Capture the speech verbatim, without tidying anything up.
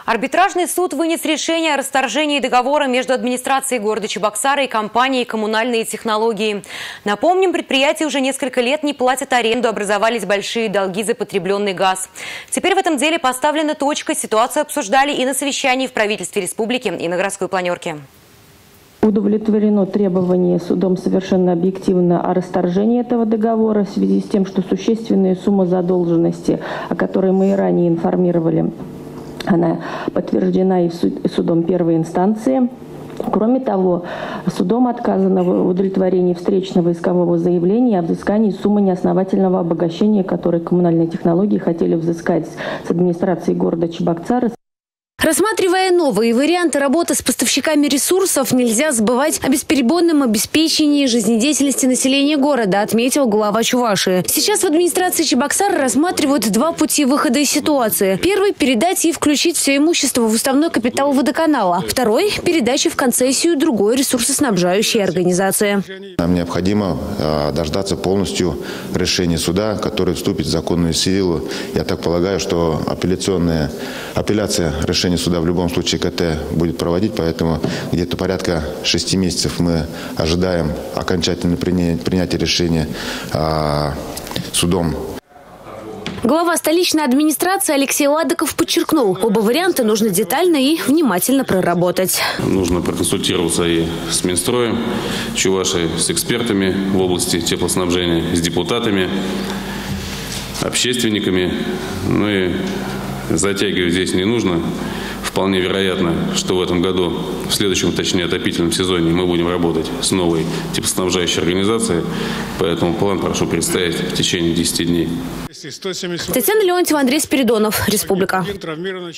Арбитражный суд вынес решение о расторжении договора между администрацией города Чебоксары и компанией «Коммунальные технологии». Напомним, предприятия уже несколько лет не платят аренду, образовались большие долги за потребленный газ. Теперь в этом деле поставлена точка. Ситуацию обсуждали и на совещании в правительстве республики, и на городской планерке. Удовлетворено требование судом совершенно объективно о расторжении этого договора в связи с тем, что существенные суммы задолженности, о которой мы и ранее информировали, она подтверждена и судом первой инстанции. Кроме того, судом отказано в удовлетворении встречного искового заявления о взыскании суммы неосновательного обогащения, которое коммунальные технологии хотели взыскать с администрации города Чебоксары. Рассматривая новые варианты работы с поставщиками ресурсов, нельзя забывать о бесперебойном обеспечении жизнедеятельности населения города, отметил глава Чувашии. Сейчас в администрации Чебоксары рассматривают два пути выхода из ситуации. Первый – передать и включить все имущество в уставной капитал водоканала. Второй – передача в концессию другой ресурсоснабжающей организации. Нам необходимо дождаться полностью решения суда, который вступит в законную силу. Я так полагаю, что апелляционная апелляция решения суда в любом случае КТ будет проводить, поэтому где-то порядка шести месяцев мы ожидаем окончательного принятия решения а, судом. Глава столичной администрации Алексей Ладыков подчеркнул, оба варианта нужно детально и внимательно проработать. Нужно проконсультироваться и с Минстроем Чувашии, с экспертами в области теплоснабжения, с депутатами, общественниками. Ну и затягивать здесь не нужно. Вполне вероятно, что в этом году, в следующем, точнее, отопительном сезоне мы будем работать с новой теплоснабжающей организацией. Поэтому план прошу представить в течение десяти дней. Татьяна Леонтьева, Андрей Спиридонов, Республика.